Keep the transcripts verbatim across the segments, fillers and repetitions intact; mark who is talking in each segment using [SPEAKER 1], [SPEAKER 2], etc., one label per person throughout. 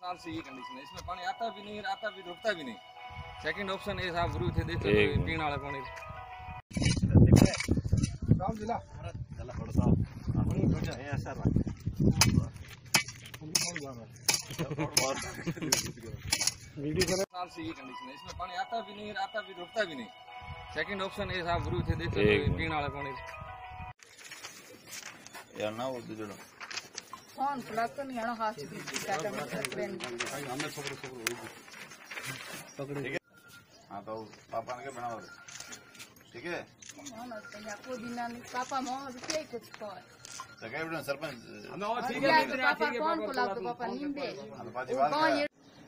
[SPEAKER 1] साल से ये कंडीशन है, इसमें पानी आता भी नहीं, आता भी रुकता भी नहीं। सेकंड ऑप्शन है साहब गुरु थे देखो पीने वाला पानी राम जिला चला थोड़ा सा पानी हो जाए ऐसा रहा वीडियो साल से ये कंडीशन है, इसमें पानी आता भी नहीं, आता भी रुकता भी नहीं। सेकंड ऑप्शन है साहब गुरु थे देखो पीने वाला पानी यार ना वो दे दो कौन प्लग तो नहीं आना हाथ से काटा मत ट्रेन हमें छोकरो छोकरो पकड़े ठीक है। हां तो पापा ने के बनाओ ठीक है हां ना तो आपको दिन पापा मोह के कुछ कर सके बिना सरपंच हमें और ठीक है पापा कौन को लाग तो पापा नींबे कौन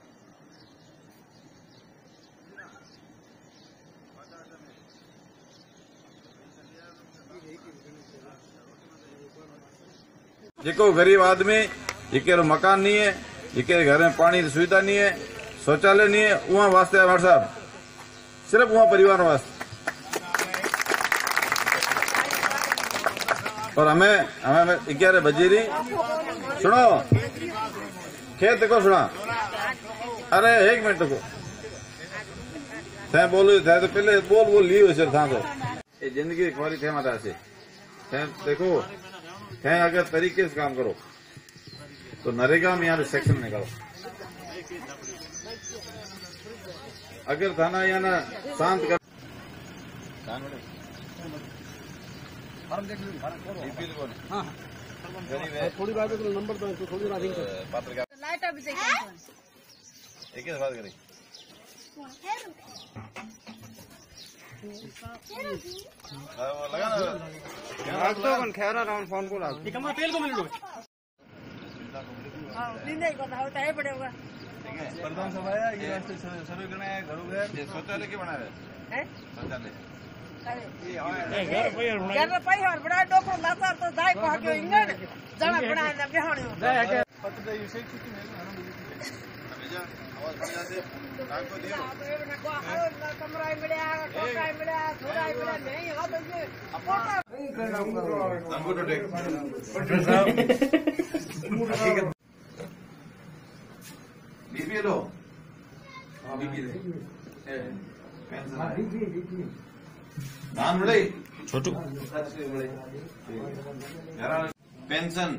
[SPEAKER 2] जेको गरीब आदमी जेके मकान नहीं है, जेके घर में पानी की सुविधा नहीं है, शौचालय नहीं है, वहाँ वास्ते हमारे साहब सिर्फ वहाँ परिवार वास्ते। और हमें हमें ग्यारह बजेरी सुनो खेत देखो सुना अरे एक मिनट को थे बोलो थे तो पहले बोल बोल लियो सर था तो ये जिंदगी खुआरी थे माता से थे देखो थे अगर तरीके से काम करो तो नरेगा में यहाँ सेक्शन निकालो। अगर थाना यहाँ ना शांत कर
[SPEAKER 1] थोड़ी बात नंबर तो थोड़ी राधिंग
[SPEAKER 3] लाइट अभी
[SPEAKER 2] एक ही बात करें लगा ना
[SPEAKER 1] तो कौन खेरा राउंड फोन को लाओ ठीक है तेल को मिल लो
[SPEAKER 3] हां दिन नहीं पता होता है पड़ेगा
[SPEAKER 2] ठीक है प्रधान सभा है ये रास्ते सर्वे करना है घरों घर शौचालय के बना रहे हैं शौचालय
[SPEAKER 3] घर पे और बड़ा डोको लाता तो दाई को के इंगड़ जना बना ले बेहणियो
[SPEAKER 1] पत्र ये से कितनी है
[SPEAKER 2] भेजा आवाज बन जाते नाम को दियो
[SPEAKER 3] कमरा मिला टोका मिला थोड़ा मिला नहीं हो तो ये
[SPEAKER 2] हमको तो देख बीपी लो हां बीपी दे पेंशन बीपी बीपी नाम मिले छोटू पेंशन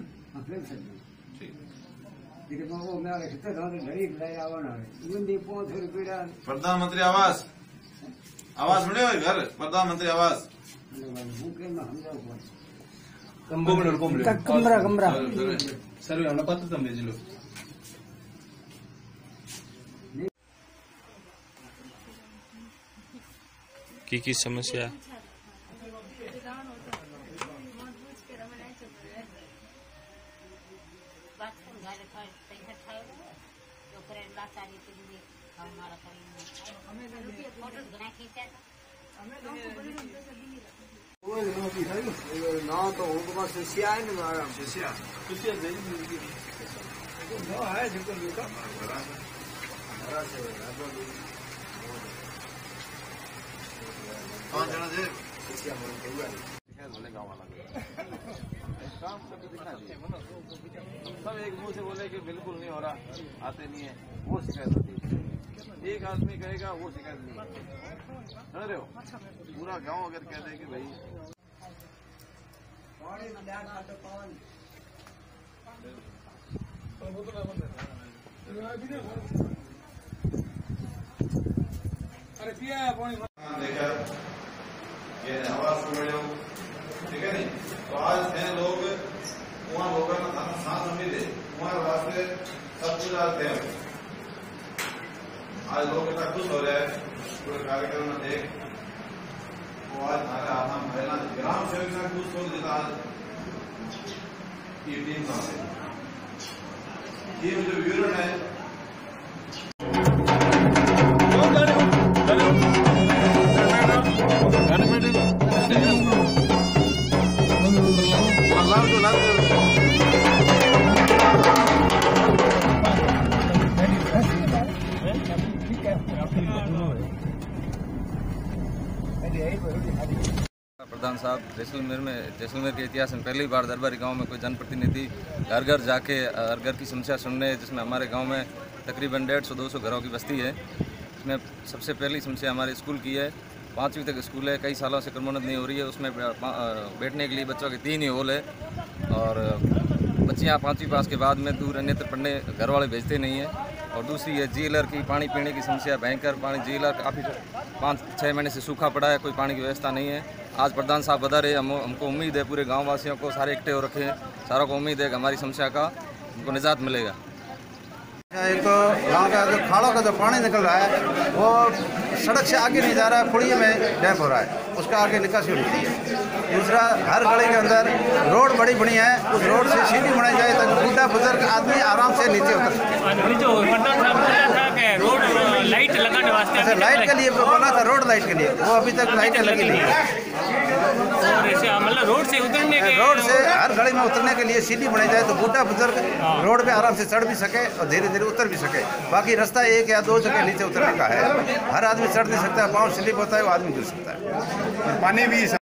[SPEAKER 2] प्रधानमंत्री आवास आवास मिले घर प्रधानमंत्री आवास
[SPEAKER 3] कमरा कमरा
[SPEAKER 1] सर्वे हमने पत्र तुम भेज लो
[SPEAKER 4] की की समस्या
[SPEAKER 1] ना तो उनका शिष्या है ना शिष्या शिष्या दे नो है जिनको लूटा
[SPEAKER 2] कौन जना दे
[SPEAKER 1] शिष्या मन के हुआ है बोले गांव वाला काम सब दिखा दिए सब एक मुंह से बोले कि बिल्कुल नहीं हो रहा आते नहीं है वो शिकायत होती है। एक आदमी कहेगा वो शिकायत नहीं समझ रहे हो पूरा गांव अगर कह दे कि भाई अरे पिया पानी
[SPEAKER 2] देखा ये आवाज को मिले ठीक है नहीं तो आज है लोग वहाँ लोगों का सांस उम्मीद है वहाँ वास्ते सब कुछ आते हैं आज लोग इतना खुश हो रहे हैं पूरे कार्यक्रम में देख वो आज हमारे आसाम महिला ग्राम सेवक का खुश हो जितना आज ये टीम का टीम जो विवरण है
[SPEAKER 1] प्रधान साहब जैसलमेर में जैसलमेर के इतिहास में पहली बार दरबारी गांव में कोई जनप्रतिनिधि घर घर जाके हर घर की समस्या सुनने जिसमें हमारे गांव में
[SPEAKER 5] तकरीबन डेढ़ सौ दो सौ घरों की बस्ती है। इसमें सबसे पहली समस्या हमारे स्कूल की है। पाँचवीं तक स्कूल है, कई सालों से क्रमोन्नत नहीं हो रही है। उसमें बैठने के लिए बच्चों के तीन ही हॉल है और बच्चियाँ पाँचवीं पास के बाद में दूर अन्यत्र पढ़ने घर वाले भेजते नहीं हैं। और दूसरी है जेलर की पानी पीने की समस्या भयंकर। पानी जेलर काफ़ी पाँच छः महीने से सूखा पड़ा है, कोई पानी की व्यवस्था नहीं है। आज प्रधान साहब बता रहे, हम हमको उम्मीद है, पूरे गाँव वासियों को सारे इकट्ठे हो रखे हैं, सारों को उम्मीद है कि हमारी समस्या का हमको निजात मिलेगा।
[SPEAKER 6] एक तो गाँव का जो खाड़ों का जो पानी निकल रहा है वो सड़क से आगे नहीं जा रहा है, पुड़िये में डैम हो रहा है, उसका आगे निकासी होनी चाहिए। दूसरा, हर गली के अंदर रोड बड़ी बनी है, उस रोड से सीढ़ी बनाई जाए ताकि बूढ़ा बुजुर्ग आदमी आराम से नीचे उतर सके।
[SPEAKER 7] रोड लाइट लगाने वास्ते
[SPEAKER 6] अच्छा, लाइट के लिए बोला था, रोड लाइट के लिए, वो अभी तक लाइटें लगी नहीं है।
[SPEAKER 7] मतलब रोड से उतरने के
[SPEAKER 6] रोड से हर गली में उतरने के लिए सीढ़ी बनाई जाए तो बूढ़ा बुजुर्ग रोड पे आराम से चढ़ भी सके और धीरे धीरे उतर भी सके। बाकी रास्ता एक या दो जगह नीचे उतरने का है, हर आदमी चढ़ नहीं सकता, पाँव स्लिप होता है, वो आदमी गिर सकता है।
[SPEAKER 2] पानी भी